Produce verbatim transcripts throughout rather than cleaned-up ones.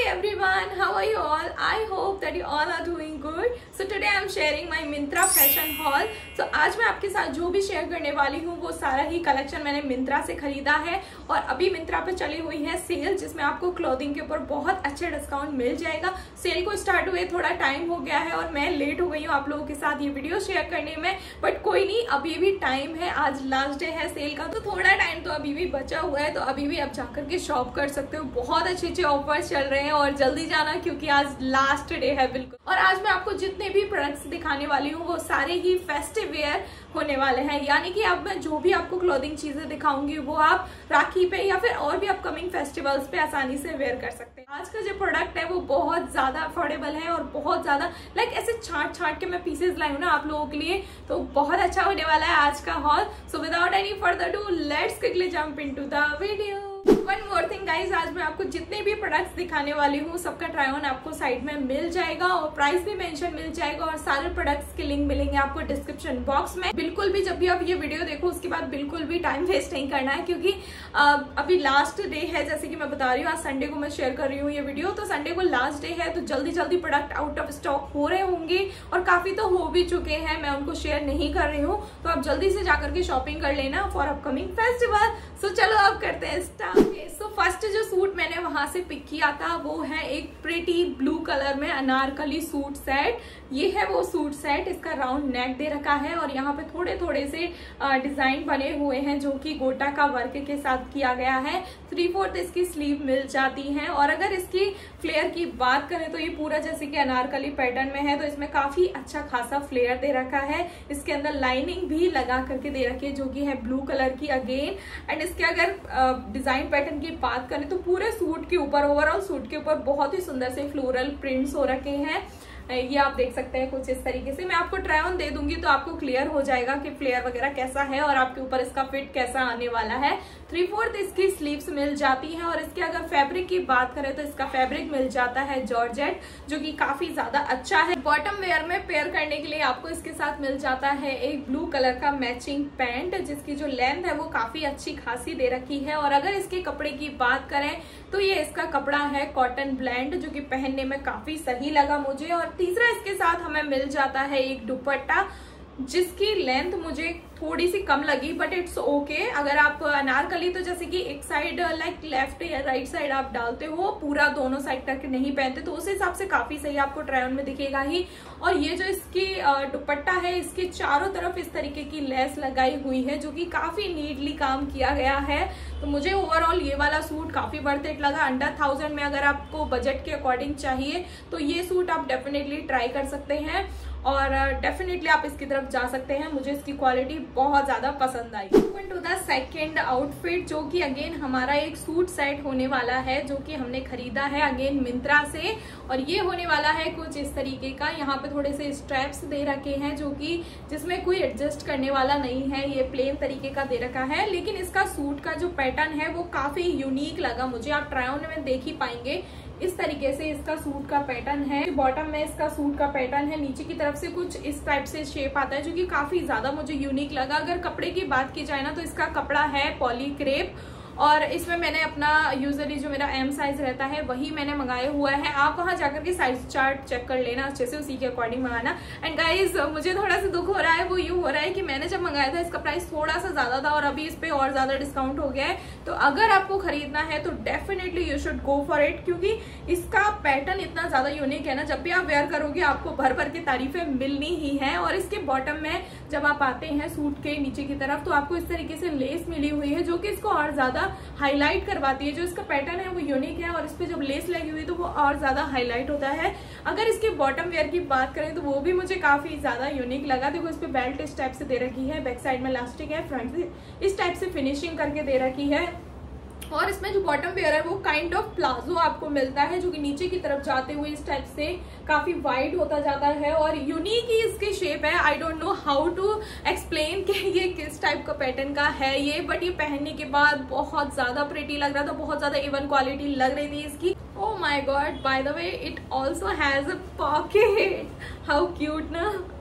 everyone, how are you all? I hope that you all are doing good. So today I am sharing my Myntra fashion haul. So आज मैं आपके साथ जो भी share करने वाली हूँ वो सारा ही कलेक्शन मैंने मिंत्रा से खरीदा है और अभी मिंत्रा पे चली हुई है सेल जिसमें आपको क्लोथिंग के ऊपर बहुत अच्छे डिस्काउंट मिल जाएगा। सेल को स्टार्ट हुए थोड़ा टाइम हो गया है और मैं लेट हो गई हूँ आप लोगों के साथ ये वीडियो शेयर करने में, बट कोई नहीं, अभी भी टाइम है। आज लास्ट डे है सेल का तो थोड़ा टाइम तो अभी भी बचा हुआ है, तो अभी भी आप जाकर के शॉप कर सकते हो। बहुत अच्छे अच्छे ऑफर्स चल रहे हैं और जल्दी जाना क्योंकि आज लास्ट डे है बिल्कुल। और आज मैं आपको जितने भी प्रोडक्ट्स दिखाने वाली हूँ वो सारे ही फेस्टिव वेयर होने वाले हैं, यानी कि अब मैं जो भी आपको क्लोथिंग चीजें दिखाऊंगी वो आप राखी पे या फिर और भी अपकमिंग फेस्टिवल्स पे आसानी से वेयर कर सकते हैं। आज का जो प्रोडक्ट है वो बहुत ज्यादा अफोर्डेबल है और बहुत ज्यादा लाइक ऐसे छाट छाट के मैं पीसेस लाई हूँ ना आप लोगों के लिए, तो बहुत अच्छा होने वाला है आज का haul. So without any further do let's quickly jump into the video. One more thing guys, आज मैं आपको जितने भी प्रोडक्ट्स दिखाने वाली हूँ सबका ट्राई ऑन आपको साइड में मिल जाएगा और प्राइस भी मेंशन मिल जाएगा और सारे प्रोडक्ट्स के लिंक मिलेंगे आपको डिस्क्रिप्शन बॉक्स में। बिल्कुल भी जब भी आप ये वीडियो देखो उसके बाद बिल्कुल भी टाइम वेस्ट नहीं करना है क्योंकि अभी लास्ट डे है, जैसे कि मैं बता रही हूँ आज संडे को मैं शेयर कर रही हूँ ये वीडियो, तो संडे को लास्ट डे है तो जल्दी जल्दी प्रोडक्ट आउट ऑफ स्टॉक हो रहे होंगे और काफी तो हो भी चुके हैं, मैं उनको शेयर नहीं कर रही हूँ, तो आप जल्दी से जाकर के शॉपिंग कर लेना फॉर अपकमिंग फेस्टिवल। सो चलो अब करते हैं स्टार्ट। सो फर्स्ट जो सूट मैंने वहां से पिक किया था वो है एक प्रिटी ब्लू कलर में अनारकली सूट सेट। ये है वो सूट सेट, इसका राउंड नेक दे रखा है और यहाँ पे थोड़े थोड़े से डिजाइन बने हुए हैं जो कि गोटा का वर्क के साथ किया गया है। थ्री फोर्थ इसकी स्लीव मिल जाती है और अगर इसकी फ्लेयर की बात करें तो ये पूरा जैसे कि अनारकली पैटर्न में है तो इसमें काफी अच्छा खासा फ्लेयर दे रखा है। इसके अंदर लाइनिंग भी लगा करके दे रखी है जो कि है ब्लू कलर की अगेन। एंड इसके अगर डिजाइन पैटर्न की बात करें तो पूरे सूट के ऊपर ओवरऑल सूट के ऊपर बहुत ही सुंदर से फ्लोरल प्रिंट्स हो रखे हैं। ये आप देख सकते हैं कुछ इस तरीके से। मैं आपको ट्राई ऑन दे दूंगी तो आपको क्लियर हो जाएगा कि फ्लेयर वगैरह कैसा है और आपके ऊपर इसका फिट कैसा आने वाला है। थ्री फोर्थ इसकी स्लीव्स मिल जाती है और इसके अगर फैब्रिक की बात करें तो इसका फैब्रिक मिल जाता है जॉर्जेट जो कि काफी ज्यादा अच्छा है। बॉटम वेयर में पेयर करने के लिए आपको इसके साथ मिल जाता है एक ब्लू कलर का मैचिंग पैंट जिसकी जो लेंथ है वो काफी अच्छी खासी दे रखी है। और अगर इसके कपड़े की बात करें तो ये इसका कपड़ा है कॉटन ब्लेंड जो कि पहनने में काफी सही लगा मुझे। और तीसरा इसके साथ हमें मिल जाता है एक दुपट्टा जिसकी लेंथ मुझे थोड़ी सी कम लगी बट इट्स ओके। अगर आप अनारकली तो जैसे कि एक साइड लाइक लेफ्ट या राइट साइड आप डालते हो, पूरा दोनों साइड करके नहीं पहनते, तो उस हिसाब से काफी सही आपको ट्राई ऑन में दिखेगा ही। और ये जो इसकी दुपट्टा है इसके चारों तरफ इस तरीके की लेस लगाई हुई है जो कि काफी नीटली काम किया गया है। तो मुझे ओवरऑल ये वाला सूट काफी वर्थ इट लगा। अंडर थाउजेंड में अगर आपको बजट के अकॉर्डिंग चाहिए तो ये सूट आप डेफिनेटली ट्राई कर सकते हैं और डेफिनेटली आप इसकी तरफ जा सकते हैं। मुझे इसकी क्वालिटी बहुत ज्यादा पसंद आई। टू द सेकेंड आउटफिट जो कि अगेन हमारा एक सूट सेट होने वाला है जो कि हमने खरीदा है अगेन मिंत्रा से और ये होने वाला है कुछ इस तरीके का। यहाँ पे थोड़े से स्ट्रैप्स दे रखे हैं जो कि जिसमें कोई एडजस्ट करने वाला नहीं है, ये प्लेन तरीके का दे रखा है, लेकिन इसका सूट का जो पैटर्न है वो काफी यूनिक लगा मुझे। आप ट्राई ऑन में देख ही पाएंगे इस तरीके से इसका सूट का पैटर्न है। बॉटम में इसका सूट का पैटर्न है, नीचे की तरफ से कुछ इस टाइप से शेप आता है जो कि काफी ज्यादा मुझे यूनिक लगा। अगर कपड़े की बात की जाए ना तो इसका कपड़ा है पॉलीक्रेप और इसमें मैंने अपना यूजली जो मेरा एम साइज रहता है वही मैंने मंगाया हुआ है। आप वहां जाकर के साइज चार्ट चेक कर लेना अच्छे से, उसी के अकॉर्डिंग मंगाना। एंड गाइज मुझे थोड़ा सा दुख हो रहा है, वो यूं हो रहा है कि मैंने जब मंगाया था इसका प्राइस थोड़ा सा ज्यादा था और अभी इस पे और ज्यादा डिस्काउंट हो गया है। तो अगर आपको खरीदना है तो definitely you should go for it क्योंकि इसका पैटर्न इतना ज्यादा यूनिक है ना, जब भी आप वेयर करोगे आपको भर भर के तारीफें मिलनी ही है। और इसके बॉटम में जब आप आते हैं सूट के नीचे की तरफ तो आपको इस तरीके से लेस मिली हुई है जो कि इसको और ज्यादा हाईलाइट करवाती है। जो इसका पैटर्न है वो यूनिक है और इस पे जब लेस लगी हुई तो वो और ज्यादा हाईलाइट होता है। अगर इसके बॉटम वेयर की बात करें तो वो भी मुझे काफी ज्यादा यूनिक लगा। देखो इस पे बेल्ट इस टाइप से दे रखी है, बैक साइड में इलास्टिक है, फ्रंट से इस टाइप से फिनिशिंग करके दे रखी है। और इसमें जो बॉटम वेयर है वो काइंड ऑफ प्लाजो आपको मिलता है जो कि नीचे की तरफ जाते हुए इस टाइप से काफी वाइड होता जाता है और यूनिक ही इसकी शेप है। I don't know how to explain कि ये किस टाइप का पैटर्न का है ये, बट ये पहनने के बाद बहुत ज्यादा प्रिटी लग रहा था, बहुत ज्यादा इवन क्वालिटी लग रही थी इसकी। Oh my god, by the way, it also has a pocket. How cute ना।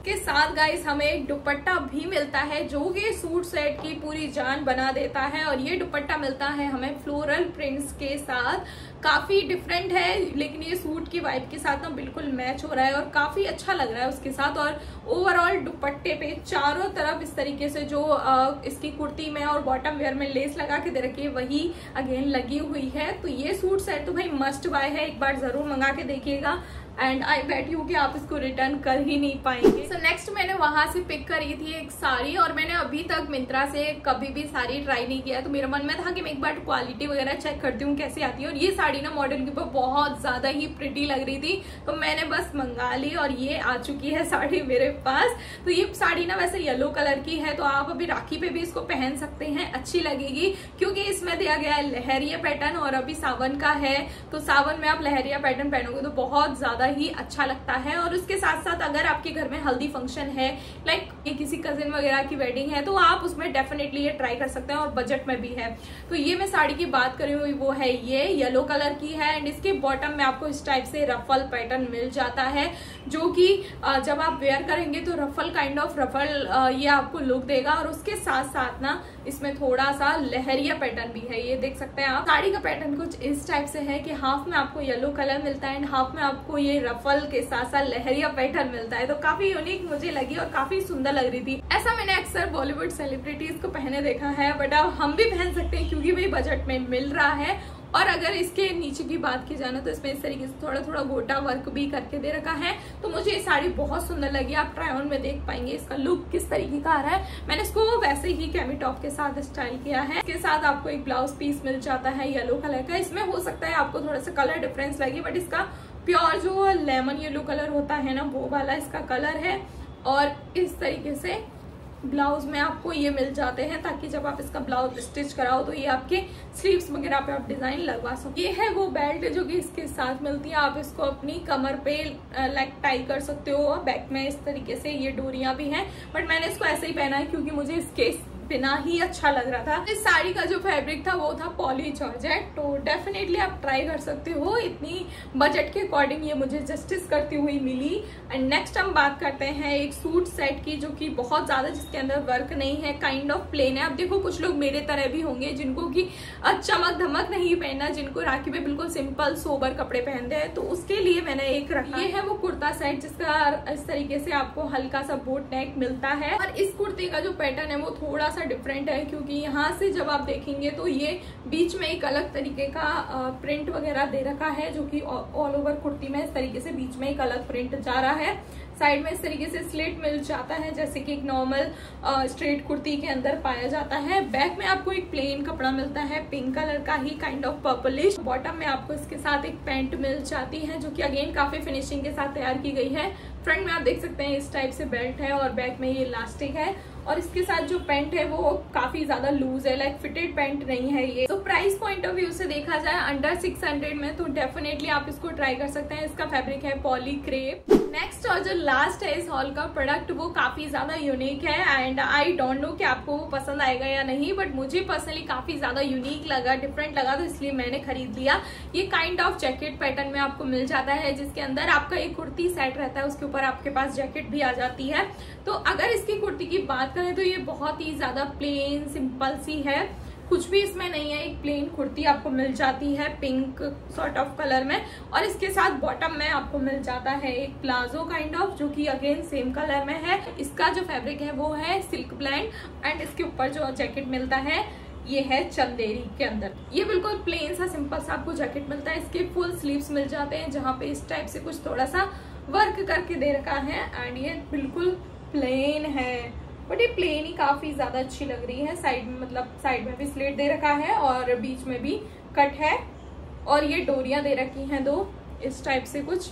इसके साथ गाइस हमें एक दुपट्टा भी मिलता है जो कि सूट सेट की पूरी जान बना देता है। और ये दुपट्टा मिलता है हमें फ्लोरल प्रिंट्स के साथ, काफी डिफरेंट है लेकिन ये सूट की वाइब के साथ ना बिल्कुल मैच हो रहा है और काफी अच्छा लग रहा है उसके साथ। और ओवरऑल दुपट्टे पे चारों तरफ इस तरीके से जो आ, इसकी कुर्ती में और बॉटम वेयर में लेस लगा के दे रखी है वही अगेन लगी हुई है। तो ये सूट सेट तो भाई मस्ट बाय है, एक बार जरूर मंगा के देखिएगा एंड आई बेट यू कि आप इसको रिटर्न कर ही नहीं पाएंगे। सो नेक्स्ट मैंने वहां से पिक करी थी एक साड़ी और मैंने अभी तक मिंत्रा से कभी भी साड़ी ट्राई नहीं किया, तो मेरे मन में था कि मैं एक बार क्वालिटी वगैरह चेक करती हूँ कैसी आती है। और ये साड़ी ना मॉडल के ऊपर बहुत ज्यादा ही प्रिटी लग रही थी तो मैंने बस मंगा ली और ये आ चुकी है साड़ी मेरे पास। तो ये साड़ी ना वैसे येलो कलर की है तो आप अभी राखी पे भी इसको पहन सकते हैं, अच्छी लगेगी क्योंकि इसमें दिया गया है लहरिया पैटर्न और अभी सावन का है तो सावन में आप लहरिया पैटर्न पहनोगे तो बहुत ज्यादा ही अच्छा लगता है। और उसके साथ साथ अगर आपके घर में हल्दी फंक्शन है, लाइक ये किसी कजिन वगैरह की वेडिंग है, तो आप उसमें डेफिनेटली ये ट्राई कर सकते हैं और बजट में भी है। तो ये मैं साड़ी की बात कर रही हूँ वो है ये येलो कलर की है एंड इसके बॉटम में आपको इस टाइप से रफल पैटर्न मिल जाता है जो कि जब आप वेयर करेंगे तो रफल काइंड ऑफ रफल ये आपको लुक देगा। और उसके साथ साथ ना इसमें थोड़ा सा लहरिया पैटर्न भी है, ये देख सकते हैं आप। साड़ी का पैटर्न कुछ इस टाइप से है कि हाफ में आपको येलो कलर मिलता है एंड हाफ में आपको ये रफल के साथ साथ लहरिया पैटर्न मिलता है। तो काफी यूनिक मुझे लगी और काफी सुंदर लग रही थी। ऐसा मैंने अक्सर बॉलीवुड सेलिब्रिटीज को पहने देखा है बट अब हम भी पहन सकते हैं क्योंकि भाई बजट में मिल रहा है। और अगर इसके नीचे की बात की जाए तो इसमें इस तरीके से थोड़ा थोड़ा गोटा वर्क भी करके दे रखा है। तो मुझे ये साड़ी बहुत सुंदर लगी, आप ट्राई ऑन में देख पाएंगे इसका लुक किस तरीके का आ रहा है। मैंने इसको वैसे ही कैमी टॉप के साथ स्टाइल किया है। इसके साथ आपको एक ब्लाउज पीस मिल जाता है येलो कलर का। इसमें हो सकता है आपको थोड़ा सा कलर डिफरेंस लगे बट इसका प्योर जो लेमन येलो कलर होता है ना वो वाला इसका कलर है। और इस तरीके से ब्लाउज में आपको ये मिल जाते हैं ताकि जब आप इसका ब्लाउज स्टिच कराओ तो ये आपके स्लीव्स वगैरह पे आप डिजाइन लगवा सको। ये है वो बेल्ट जो कि इसके साथ मिलती है, आप इसको अपनी कमर पे लाइक टाई कर सकते हो। बैक में इस तरीके से ये डोरियां भी हैं बट मैंने इसको ऐसे ही पहना है क्योंकि मुझे इसके बिना ही अच्छा लग रहा था। इस साड़ी का जो फैब्रिक था वो था पॉली जॉर्जेट, तो डेफिनेटली आप ट्राई कर सकते हो। इतनी बजट के अकॉर्डिंग ये मुझे जस्टिस करती हुई मिली। एंड नेक्स्ट हम बात करते हैं एक सूट सेट की जो कि बहुत ज्यादा जिसके अंदर वर्क नहीं है, काइंड ऑफ प्लेन है। अब देखो कुछ लोग मेरे तरह भी होंगे जिनको की चमक धमक नहीं पहनना, जिनको राखी में बिल्कुल सिंपल सोबर कपड़े पहनते हैं, तो उसके लिए मैंने एक रखा। ये है वो कुर्ता सेट जिसका इस तरीके से आपको हल्का सा बोट नेक मिलता है। और इस कुर्ती का जो पैटर्न है वो थोड़ा डिफरेंट है क्योंकि यहाँ से जब आप देखेंगे तो ये बीच में एक अलग तरीके का प्रिंट वगैरह दे रखा है जो कि ऑल ओवर कुर्ती में इस तरीके से बीच में एक अलग प्रिंट जा रहा है। साइड में इस तरीके से स्लिट मिल जाता है जैसे कि एक नॉर्मल स्ट्रेट कुर्ती के अंदर पाया जाता है। बैक में आपको एक प्लेन कपड़ा मिलता है पिंक कलर का ही, काइंड ऑफ पर्पलिश। बॉटम में आपको इसके साथ एक पैंट मिल जाती है जो कि अगेन काफी फिनिशिंग के साथ तैयार की गई है। फ्रंट में आप देख सकते हैं इस टाइप से बेल्ट है और बैक में ये इलास्टिक है। और इसके साथ जो पैंट है वो काफी ज्यादा लूज है, लाइक फिटेड पैंट नहीं है ये। तो प्राइस पॉइंट ऑफ व्यू से देखा जाए अंडर सिक्स हंड्रेड में तो डेफिनेटली आप इसको ट्राई कर सकते हैं। इसका फैब्रिक है पॉली क्रेप। नेक्स्ट और जो लास्ट है इस हॉल का प्रोडक्ट वो काफी ज्यादा यूनिक है एंड आई डोंट नो कि आपको वो पसंद आएगा या नहीं, बट मुझे पर्सनली काफी ज्यादा यूनिक लगा, डिफरेंट लगा, तो इसलिए मैंने खरीद लिया। ये काइंड ऑफ जैकेट पैटर्न में आपको मिल जाता है जिसके अंदर आपका एक कुर्ती सेट रहता है, उसके ऊपर आपके पास जैकेट भी आ जाती है। तो अगर इसकी कुर्ती की बात करें तो ये बहुत ही ज्यादा प्लेन सिंपल सी है, कुछ भी इसमें नहीं है। एक प्लेन कुर्ती आपको मिल जाती है पिंक सॉर्ट ऑफ कलर में और इसके साथ बॉटम में आपको मिल जाता है एक प्लाजो काइंड ऑफ जो कि अगेन सेम कलर में है। इसका जो फैब्रिक है वो है सिल्क ब्लेंड एंड इसके ऊपर जो जैकेट मिलता है ये है चंदेरी के अंदर। ये बिल्कुल प्लेन सा सिंपल सा आपको जैकेट मिलता है। इसके फुल स्लीव्स मिल जाते हैं जहाँ पे इस टाइप से कुछ थोड़ा सा वर्क करके दे रखा है एंड ये बिल्कुल प्लेन है बट ये प्लेन ही काफी ज्यादा अच्छी लग रही है। साइड में मतलब साइड में भी स्लिट दे रखा है और बीच में भी कट है और ये डोरियां दे रखी हैं दो इस टाइप से कुछ,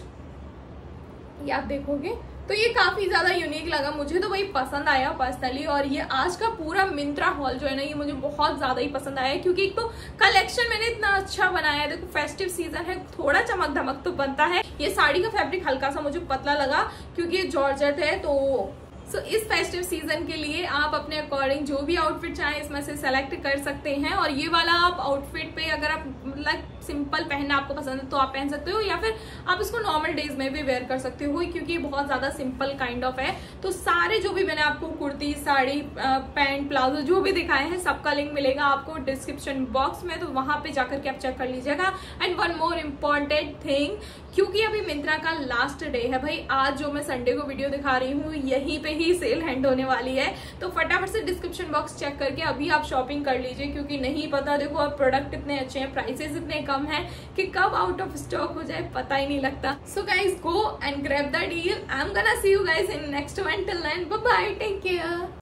ये आप देखोगे तो ये काफी ज्यादा यूनिक लगा मुझे, तो वही पसंद आया पर्सनली। और ये आज का पूरा मिंत्रा हॉल जो है ना ये मुझे बहुत ज्यादा ही पसंद आया क्योंकि एक तो कलेक्शन मैंने इतना अच्छा बनाया है। देखो फेस्टिव सीजन है, थोड़ा चमक धमक तो बनता है। ये साड़ी का फैब्रिक हल्का सा मुझे पतला लगा क्योंकि ये जॉर्जेट है। तो सो so, इस फेस्टिव सीजन के लिए आप अपने अकॉर्डिंग जो भी आउटफिट चाहें इसमें से सेलेक्ट कर सकते हैं। और ये वाला आप आउटफिट पे अगर आप लाइक सिंपल पहनना आपको पसंद है तो आप पहन सकते हो, या फिर आप इसको नॉर्मल डेज में भी वेयर कर सकते हो, क्योंकि बहुत ज्यादा सिंपल काइंड ऑफ है। तो सारे जो भी मैंने आपको कुर्ती, साड़ी, पैंट, प्लाजो जो भी दिखाए हैं सबका लिंक मिलेगा आपको डिस्क्रिप्शन बॉक्स में, तो वहां पे जाकर के आप चेक कर लीजिएगा। And one more important thing, क्योंकि अभी मिंत्रा का लास्ट डे है भाई, आज जो मैं संडे को वीडियो दिखा रही हूँ यहीं पे ही सेल एंड होने वाली है, तो फटाफट से डिस्क्रिप्शन बॉक्स चेक करके अभी आप शॉपिंग कर लीजिए, क्योंकि नहीं पता, देखो अब प्रोडक्ट इतने अच्छे हैं, प्राइसेस इतने कम हैं कि कब आउट ऑफ स्टॉक हो जाए पता ही नहीं लगता। So guys go and grab the deal. I am gonna see you guys in next one. Till then bye bye, take care.